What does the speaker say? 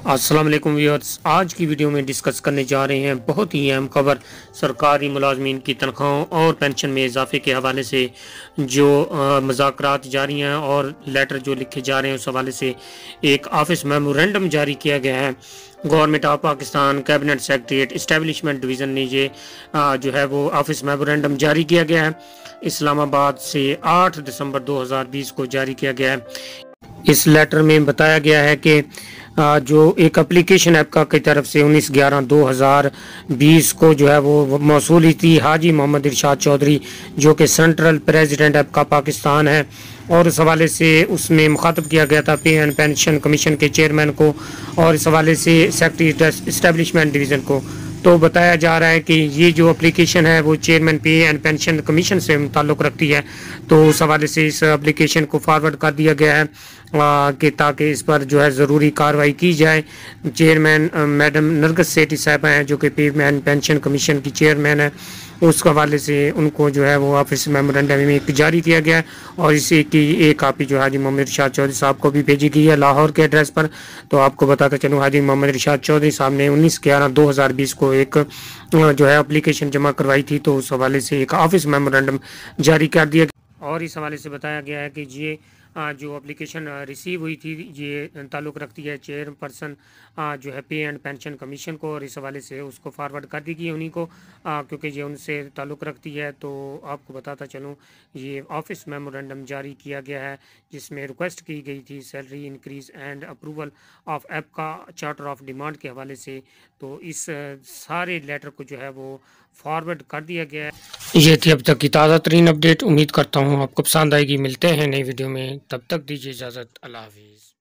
अस्सलाम वालेकुम व्यूअर्स, आज की वीडियो में डिस्कस करने जा रहे हैं बहुत ही अहम खबर। सरकारी मुलाजमीन की तनख्वाहों और पेंशन में इजाफे के हवाले से जो मुज़ाकरात जारी हैं और लेटर जो लिखे जा रहे हैं उस हवाले से एक ऑफिस मेमोरेंडम जारी किया गया है। Government of Pakistan cabinet secretariat establishment division ने ये जो है वो ऑफिस मेमोरेंडम जारी किया गया है। इस्लामाबाद से 8 दिसंबर 2020 को जारी किया गया है। इस लेटर में बताया गया है कि जो एक एप्लीकेशन ऐप की तरफ से 19/11/2020 को जो है वो मौसूली थी हाजी मोहम्मद इरशाद चौधरी, जो कि सेंट्रल प्रेसिडेंट ऐप का पाकिस्तान है, और इस हवाले से उसमें मुखातब किया गया था पे एंड पेंशन कमीशन के चेयरमैन को और इस हवाले से सेक्रेटरी इस्टेब्लिशमेंट डिवीज़न को। तो बताया जा रहा है कि ये जो एप्लीकेशन है वो चेयरमैन पे एंड पेंशन कमीशन से ताल्लुक़ रखती है। तो उस हवाले से इस एप्लीकेशन को फॉरवर्ड कर दिया गया है कि ताकि इस पर जो है ज़रूरी कार्रवाई की जाए। चेयरमैन मैडम नरगस सेठी साहबा हैं, जो कि पे एंड पेंशन कमीशन की चेयरमैन है, उस हवाले से उनको जो है वो ऑफिस मेमोरेंडम में एक जारी किया गया है और इसी की एक कापी जो हाजी मोहम्मद इरशाद चौधरी साहब को भी भेजी गई है लाहौर के एड्रेस पर। तो आपको बताता चलूँ, हाजी मोहम्मद इरशाद चौधरी साहब ने 19/11/2020 को एक जो है एप्लीकेशन जमा करवाई थी, तो उस हवाले से एक ऑफिस मेमोरेंडम जारी कर दिया गया और इस हवाले से बताया गया है कि ये जो एप्लीकेशन रिसीव हुई थी ये ताल्लुक़ रखती है चेयरपर्सन जो है पे एंड पेंशन कमीशन को, और इस हवाले से उसको फॉरवर्ड कर दी गई उन्हीं को क्योंकि ये उनसे ताल्लुक़ रखती है। तो आपको बताता चलूँ, ये ऑफिस मेमोरेंडम जारी किया गया है जिसमें रिक्वेस्ट की गई थी salary increase and approval of app का चार्टर ऑफ डिमांड के हवाले से। तो इस सारे लेटर को जो है वो फॉरवर्ड कर दिया गया है। ये थी अब तक की ताज़ा तरीन अपडेट। उम्मीद करता हूँ आपको पसंद आएगी। मिलते हैं नई वीडियो में, तब तक दीजिए इजाज़त। अल्लाह हाफिज़।